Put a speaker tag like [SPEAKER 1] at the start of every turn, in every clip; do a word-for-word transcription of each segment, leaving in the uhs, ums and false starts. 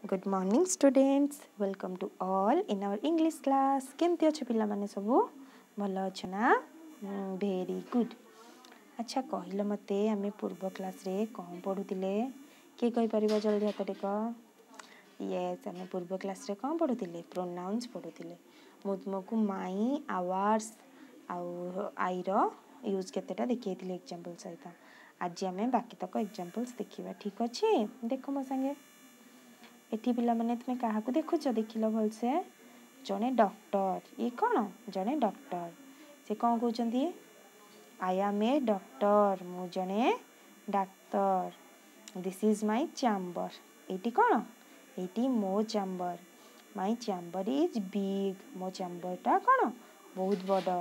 [SPEAKER 1] Good morning students welcome to all in our English class केमती अच्छे पिला माने सबू भल अच्छे ना वेरी गुड। अच्छा कहल मते आमे पूर्व क्लास रे कौन पढ़ुतिले के कहि परिबा जल्दी हाथ टेक। यस आमे पूर्व क्लास रे कौन पढ़ुतिले प्रोनाउंस पढ़ुतिले। मु तुमको माई आवर्स आउ आई रो यूज केतेटा देखिएतिले एग्जांपल सहित। आज आमे बाकी तक एग्जांपल्स देखिबा ठीक अछि। देखो मो संगे एठी पिला माने तुमे काहाकू देखुछ देखिलो भल से जने डॉक्टर ये कौन जने डॉक्टर से कौन कहउचंदी आई एम ए डॉक्टर मु जने doctor. This is my chamber एटी कौन एटी मो chamber my chamber is big मो चैम्बर टा कौन बहुत बड़।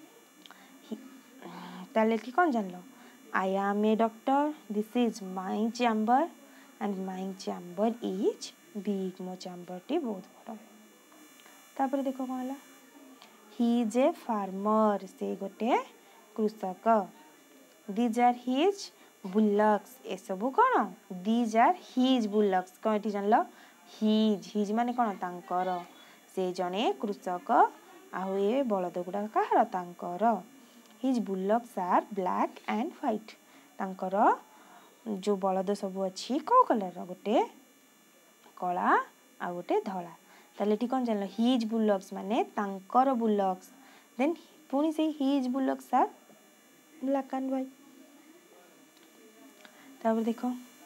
[SPEAKER 1] ताले की कौन जानलो I am a doctor this is my chamber and my chamber is big मो चैम्बर टी बहुत बड़। तापर देखो कौन हला ही इज ए फार्मर से गोटे कृषक। दीज आर हिज बुलक्स ए सबु कौन दीज आर हिज बुलक्स कौन एटी जानलो हिज हिज माने कौन तांकर से जने कृषक आउ ए बलद गुडा कहार तांकर। His bullocks are black and white तांकर जो बलद सब अच्छी कौ कलर गोटे कला आ गोटे धला। ताले एटी कौन जानलो हिज बुलक्स माने तांकर बुलक्स देन पुनी से his bullocks are black and white. तापर देखो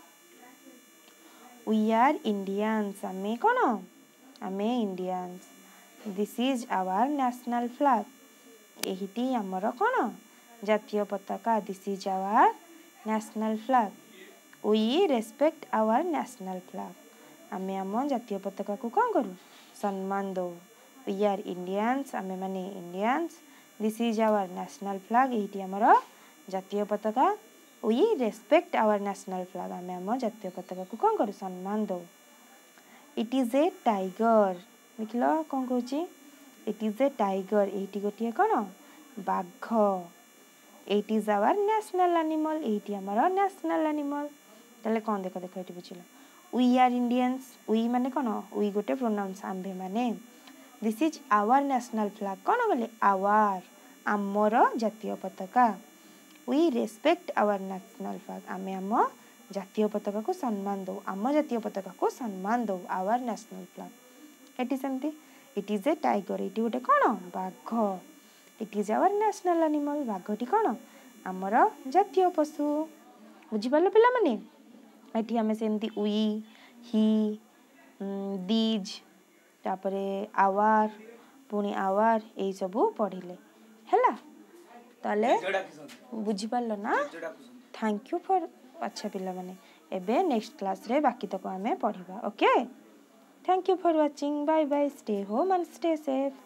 [SPEAKER 1] वी आर इंडियंस आमे कौन आमे Indians. This is our national flag एहिटी हमर कौन जातीय पताका। This is our national flag we respect our national flag आमे आम जातीय पताका को कौन करू सम्मान दो। वी आर इंडियंस आमे माने Indians this is our national flag एहिटी हमर जातीय पताका we respect our national flag आमे आम जातीय पताका को कौन करू सम्मान दो। इट इज ए टाइगर देखिलो कौन कहूची इट इज ए टाइगर एहिटी गोटे कौन बाघ। It is our national animal एहिटी हमर नेशनल एनिमल। ताले कौन देखो देखो एठी बुझिलो वी आर इंडियंस वी माने कौन वी गोटे प्रोनाउंस आम्भे माने। This is our national flag कौन बोले आवर आमर जातीय पताका। We respect our national flag आमे आम जातीय पताका को सम्मान दो आम जातीय पताका को सम्मान दो आवर नेशनल फ्लैग। एटी सेमती इट इज ए टाइगर एटी गोटे कौन बाघ। It is our national animal बाघटी कौन आमर जातीय पशु। बुझी पारलो पिला माने एटी हमें सेमती वी ही दीज तापरे आवर पुणी आवर यही सबू पढ़िले हैला। ताले बुझी पारलो ना थैंक यू फॉर अच्छा पिला माने एबे नेक्स्ट क्लास रे बाकी तक हमें पढ़िबा okay. Thank you for watching bye bye stay home and stay safe.